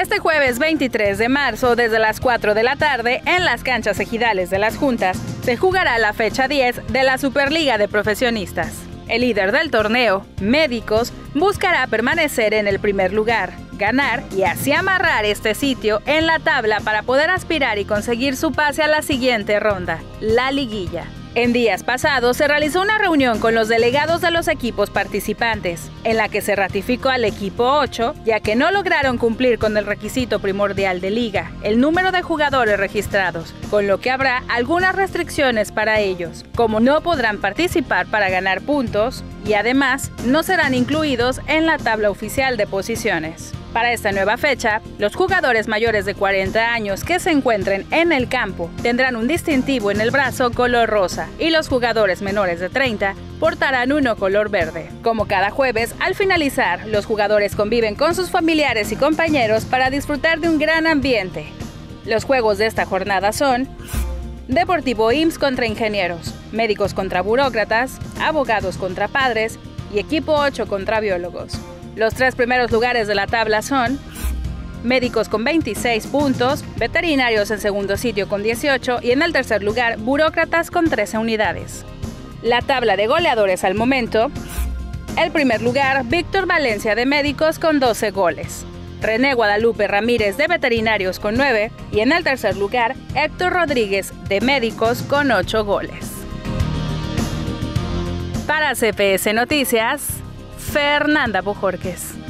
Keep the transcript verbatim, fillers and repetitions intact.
Este jueves veintitrés de marzo, desde las cuatro de la tarde, en las canchas ejidales de Las Juntas, se jugará la fecha diez de la Superliga de Profesionistas. El líder del torneo, Médicos, buscará permanecer en el primer lugar, ganar y así amarrar este sitio en la tabla para poder aspirar y conseguir su pase a la siguiente ronda, la liguilla. En días pasados se realizó una reunión con los delegados de los equipos participantes, en la que se ratificó al equipo ocho, ya que no lograron cumplir con el requisito primordial de liga, el número de jugadores registrados, con lo que habrá algunas restricciones para ellos, como no podrán participar para ganar puntos y además no serán incluidos en la tabla oficial de posiciones. Para esta nueva fecha, los jugadores mayores de cuarenta años que se encuentren en el campo tendrán un distintivo en el brazo color rosa y los jugadores menores de treinta portarán uno color verde. Como cada jueves, al finalizar, los jugadores conviven con sus familiares y compañeros para disfrutar de un gran ambiente. Los juegos de esta jornada son Deportivo I M S S contra Ingenieros, Médicos contra Burócratas, Abogados contra Padres y Equipo ocho contra Biólogos. Los tres primeros lugares de la tabla son Médicos con veintiséis puntos, Veterinarios en segundo sitio con dieciocho y en el tercer lugar Burócratas con trece unidades. La tabla de goleadores al momento: el primer lugar, Víctor Valencia de Médicos con doce goles, René Guadalupe Ramírez de Veterinarios con nueve y en el tercer lugar Héctor Rodríguez de Médicos con ocho goles. Para C P S Noticias, Fernanda Bojorquez.